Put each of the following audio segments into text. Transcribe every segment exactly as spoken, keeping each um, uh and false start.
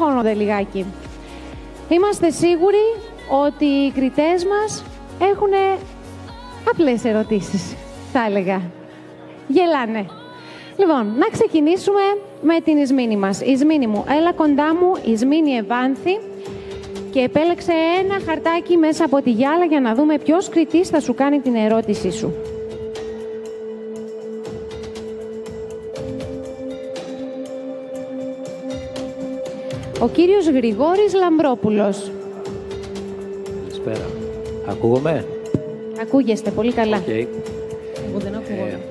αγχώνονται λιγάκι. Είμαστε σίγουροι ότι οι κριτές μας έχουν απλές ερωτήσεις, θα έλεγα. Γελάνε. Λοιπόν, να ξεκινήσουμε με την Ισμήνη μας. Ισμήνη μου, έλα κοντά μου, Ισμήνη Ευάνθη, και επέλεξε ένα χαρτάκι μέσα από τη γυάλα για να δούμε ποιος κριτής θα σου κάνει την ερώτησή σου. Ο κύριος Γρηγόρης Λαμπρόπουλος. Καλησπέρα. Ακούγομαι? Ακούγεστε πολύ καλά. Okay. Εγώ δεν ακούγομαι. Ε...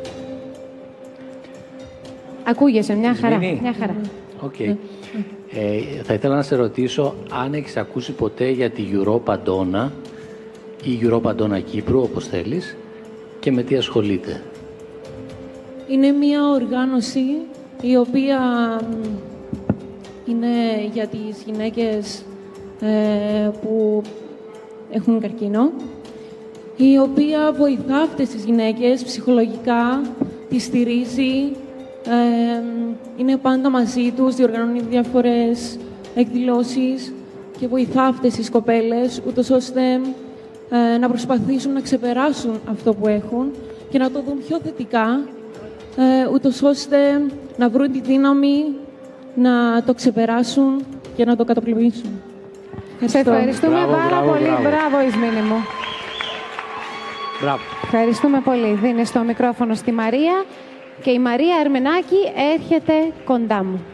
Ακούγεσαι, μια χαρά. Μια χαρά. Okay. Mm. Ε, θα ήθελα να σε ρωτήσω αν έχεις ακούσει ποτέ για τη Europa Donna ή Europa Donna Κύπρου, όπως θέλεις, και με τι ασχολείται. Είναι μια οργάνωση η οποία είναι για τις γυναίκες ε, που έχουν καρκίνο, η οποία βοηθά αυτές τις γυναίκες ψυχολογικά, τις στηρίζει, ε, είναι πάντα μαζί τους, διοργανώνει διάφορες εκδηλώσεις και βοηθά αυτές τις κοπέλες, ούτως ώστε ε, να προσπαθήσουν να ξεπεράσουν αυτό που έχουν και να το δουν πιο θετικά, ε, ούτως ώστε να βρουν τη δύναμη να το ξεπεράσουν και να το καταπληκτήσουν. Σε ευχαριστούμε μπράβο, πάρα μπράβο, πολύ. Μπράβο, μπράβο Ισμήνη μου. Μπράβο. Ευχαριστούμε πολύ. Δίνεις το μικρόφωνο στη Μαρία και η Μαρία Ερμενάκη έρχεται κοντά μου.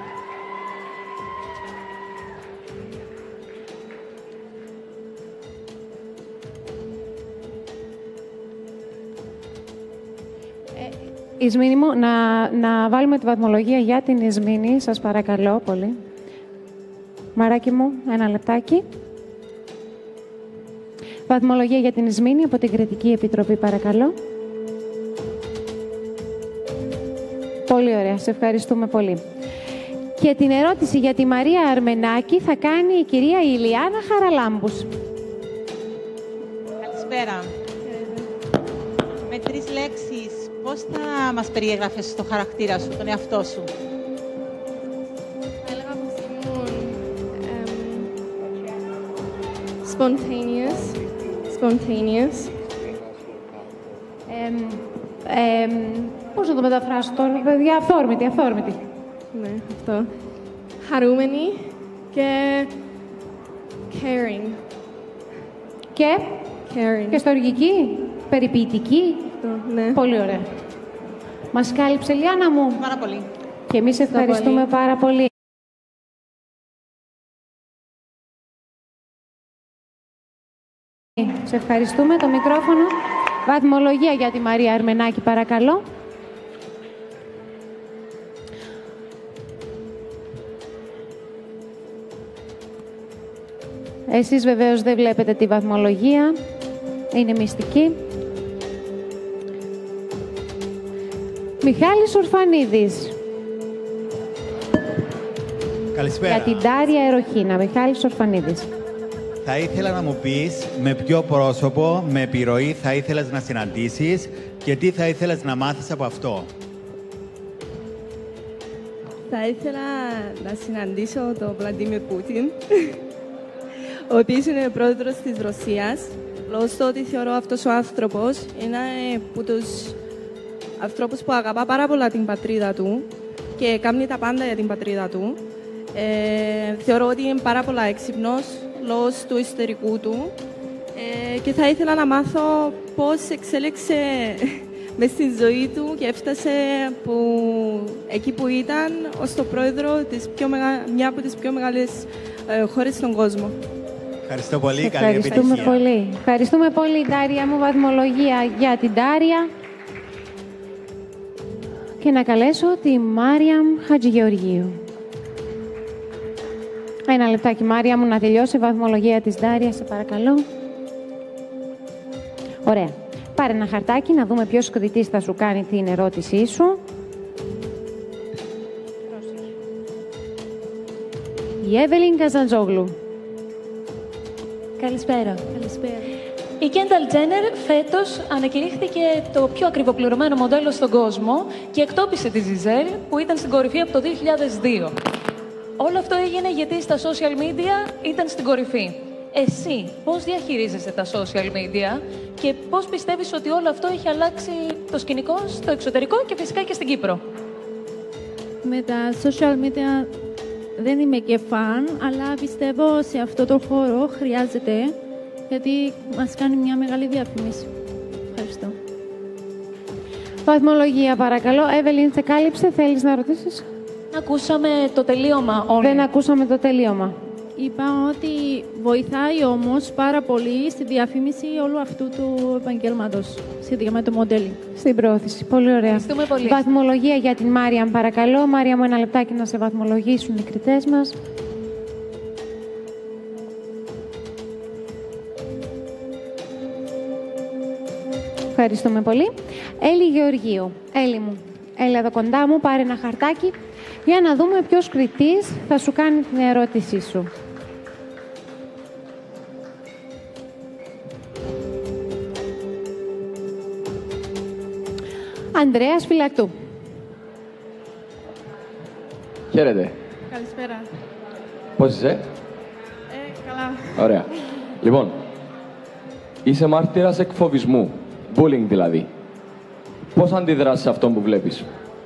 Ισμήνη μου, να, να βάλουμε τη βαθμολογία για την Ισμήνη, σας παρακαλώ πολύ. Μαράκι μου, ένα λεπτάκι. Βαθμολογία για την Ισμήνη από την Κριτική Επιτροπή, παρακαλώ. Πολύ ωραία, σε ευχαριστούμε πολύ. Και την ερώτηση για τη Μαρία Αρμενάκη θα κάνει η κυρία Ηλιάνα Χαραλάμπους. Καλησπέρα. Με τρεις λέξεις, πώς θα μας περιέγραφες το χαρακτήρα σου, τον εαυτό σου? Θα έλεγα πως ήμουν spontaneous. Spontaneous. Ε, ε, πώς να το μεταφράσω τώρα, παιδιά, αυθόρμητη, αυθόρμητη. Ναι, αυτό. Χαρούμενη και caring. Και, caring. και στοργική, περιποιητική. Αυτό, ναι. Πολύ ωραία. Μας κάλυψε, Λιάννα μου. Πάρα πολύ. Και εμείς ευχαριστούμε πολύ. πάρα πολύ. Σε ευχαριστούμε. Το μικρόφωνο. Βαθμολογία για τη Μαρία Αρμενάκη, παρακαλώ. Εσείς βεβαίως δεν βλέπετε τη βαθμολογία. Είναι μυστική. Μιχάλης Ορφανίδης. Καλησπέρα. Για την Τάρια Εροχίνα. Μιχάλης Ορφανίδης. Θα ήθελα να μου πεις με ποιο πρόσωπο, με επιρροή θα ήθελες να συναντήσεις και τι θα ήθελες να μάθεις από αυτό. Θα ήθελα να συναντήσω τον Βλαντίμιρ Πούτιν, ο οποίος είναι πρόεδρος της Ρωσίας, λόγω του ότι θεωρώ αυτός ο άνθρωπος είναι από τους ανθρώπους που αγαπά πάρα πολλά την πατρίδα του και κάνει τα πάντα για την πατρίδα του. Ε, θεωρώ ότι είναι πάρα πολλά έξυπνος λόγω του ιστορικού του ε, και θα ήθελα να μάθω πώς εξέλεξε μες στη ζωή του και έφτασε που, εκεί που ήταν ως το πρόεδρο της πιο μεγα... μια από τις πιο μεγάλες ε, χώρες στον κόσμο. Ευχαριστώ πολύ. Καλή Ευχαριστούμε επιτυχία. πολύ. Ευχαριστούμε πολύ, Τάρια μου. Βαθμολογία για την Τάρια. Και να καλέσω τη Μάριαμ Χατζηγεωργίου. Ένα λεπτάκι, Μάρια μου, να τελειώσει η βαθμολογία της Ντάρια, σε παρακαλώ. Ωραία. Πάρε ένα χαρτάκι να δούμε ποιος κριτής θα σου κάνει την ερώτησή σου. Η Εύελιν Καζαντζόγλου. Καλησπέρα. Καλησπέρα. Η Κένταλ Τζένερ φέτος ανακηρύχθηκε το πιο ακριβοπληρωμένο μοντέλο στον κόσμο και εκτόπισε τη Ζιζέλ που ήταν στην κορυφή από το δύο χιλιάδες δύο. Όλο αυτό έγινε γιατί στα social media ήταν στην κορυφή. Εσύ πώς διαχειρίζεσαι τα social media και πώς πιστεύεις ότι όλο αυτό έχει αλλάξει το σκηνικό στο εξωτερικό και φυσικά και στην Κύπρο? Με τα social media δεν είμαι και φαν, αλλά πιστεύω σε αυτό το χώρο χρειάζεται, γιατί μας κάνει μια μεγάλη διαφήμιση. Ευχαριστώ. Βαθμολογία, παρακαλώ. Εύελιν, σε κάλυψε. Θέλεις να ρωτήσεις? Ακούσαμε το τελείωμα όλοι. Δεν ακούσαμε το τελείωμα. Είπα ότι βοηθάει όμως πάρα πολύ στη διαφήμιση όλου αυτού του επαγγέλματος, σχετικά με το modeling. Στην πρόθεση. Πολύ ωραία. Ευχαριστούμε πολύ. Βαθμολογία για την Μάριαμ, παρακαλώ. Μάριαμ, ένα λεπτάκι να σε βαθμολογήσουν οι κριτές μας. Ευχαριστούμε πολύ. Έλλη Γεωργίου. Έλλη μου, έλα εδώ κοντά μου, πάρε ένα χαρτάκι για να δούμε ποιος κριτής θα σου κάνει την ερώτησή σου. Ανδρέας Φυλακτού. Χαίρετε. Καλησπέρα. Πώς είσαι? Ε, καλά. Ωραία. Λοιπόν, είσαι μάρτυρας εκφοβισμού, bullying δηλαδή. Πώς αντιδράσεις σε αυτό που βλέπεις?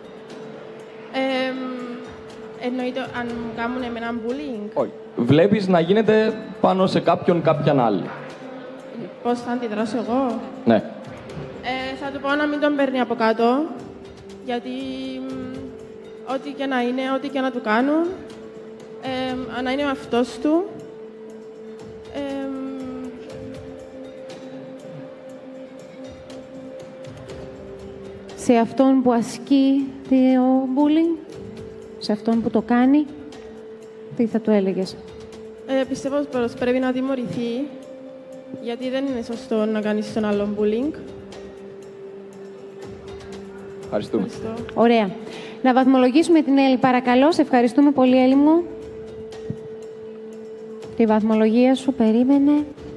Ε, εννοείται αν μου κάνουν εμένα bullying. Όχι. Βλέπεις να γίνεται πάνω σε κάποιον κάποιαν άλλη. Πώς θα αντιδράσω εγώ? Ναι. Ε, θα του πω να μην τον παίρνει από κάτω, γιατί μ, ό,τι και να είναι, ό,τι και να του κάνουν, ε, να είναι ο αυτός του. Ε, Σε αυτόν που ασκεί το bullying, σε αυτόν που το κάνει, τι θα του έλεγες? ε, πιστεύω πως πρέπει να τιμωρηθεί, γιατί δεν είναι σωστό να κάνεις τον άλλον bullying. Ευχαριστούμε. Ευχαριστώ. Ωραία. Να βαθμολογήσουμε την Έλλη, παρακαλώ. Σε ευχαριστούμε πολύ, Έλλη μου. Τη βαθμολογία σου περίμενε.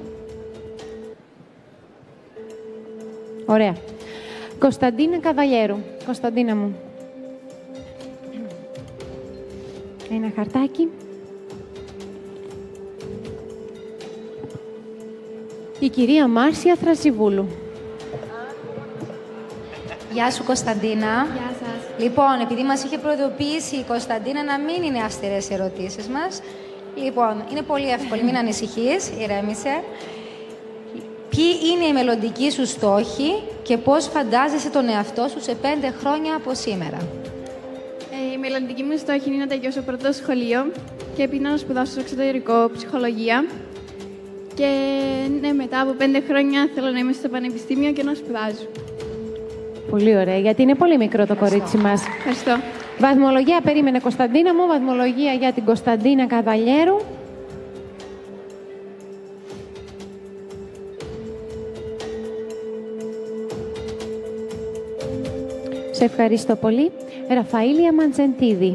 Ωραία. Κωνσταντίνα Καβαλιέρου. Κωνσταντίνα μου. Ένα χαρτάκι. Η κυρία Μάρσια Θρασιβούλου. Γεια σου, Κωνσταντίνα. Γεια σας. Λοιπόν, επειδή μας είχε προειδοποιήσει η Κωνσταντίνα να μην είναι αυστηρές οι ερωτήσεις μας, λοιπόν, είναι πολύ εύκολη, μην ανησυχείς, ηρέμησε. Ποιοι είναι οι μελλοντικοί σου στόχοι και πώς φαντάζεσαι τον εαυτό σου σε πέντε χρόνια από σήμερα? Ε, η μελλοντική μου στόχη είναι να τελειώσω πρώτο σχολείο και επειδή να σπουδάσω στο εξωτερικό ψυχολογία. Και ναι, μετά από πέντε χρόνια θέλω να είμαι στο πανεπιστήμιο και να σπουδάζω. Πολύ ωραία, γιατί είναι πολύ μικρό το κορίτσι μας. Ευχαριστώ. Βαθμολογία περίμενε, Κωνσταντίνα μου. Βαθμολογία για την Κωνσταντίνα Καβαλιέρου. Σε ευχαριστώ πολύ. Ραφαήλια Μαντζεντίδη.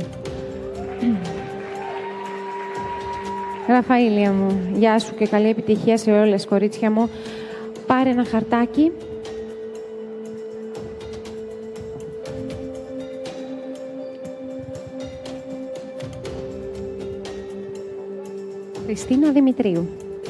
Ραφαήλια μου, γεια σου και καλή επιτυχία σε όλες, κορίτσια μου. Πάρε ένα χαρτάκι. Χριστίνα Δημητρίου.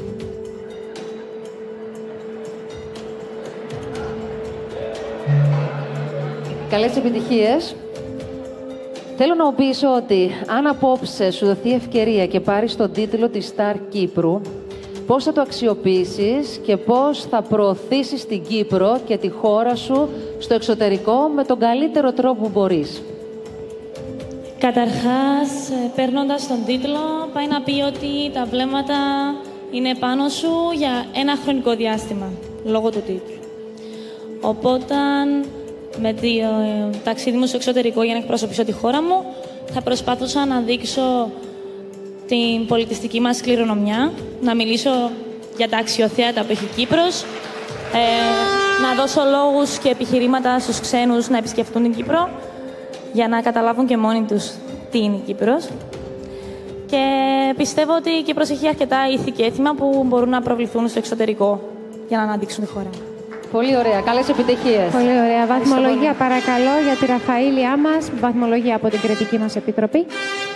Καλές επιτυχίες. Θέλω να μου πεις ότι αν απόψε σου δοθεί ευκαιρία και πάρεις τον τίτλο της Σταρ Κύπρου, πώς θα το αξιοποιήσεις και πώς θα προωθήσεις την Κύπρο και τη χώρα σου στο εξωτερικό με τον καλύτερο τρόπο που μπορείς? Καταρχάς, παίρνοντας τον τίτλο, πάει να πει ότι τα βλέμματα είναι πάνω σου για ένα χρονικό διάστημα, λόγω του τίτλου. Οπότε, με το ταξίδι μου στο εξωτερικό για να εκπροσωπήσω τη χώρα μου, θα προσπαθούσα να δείξω την πολιτιστική μας κληρονομιά, να μιλήσω για τα αξιοθέατα που έχει η Κύπρος, ε, να δώσω λόγους και επιχειρήματα στους ξένους να επισκεφτούν την Κύπρο, για να καταλάβουν και μόνοι τους τι είναι η Κύπρος. Και πιστεύω ότι η Κύπρος έχει αρκετά ήθη και έθιμα που μπορούν να προβληθούν στο εξωτερικό για να αναδείξουν τη χώρα. Πολύ ωραία. Καλές επιτυχίες. Πολύ ωραία. Βαθμολογία παρακαλώ για τη Ραφαήλια μας. Βαθμολογία από την Κριτική μας Επιτροπή.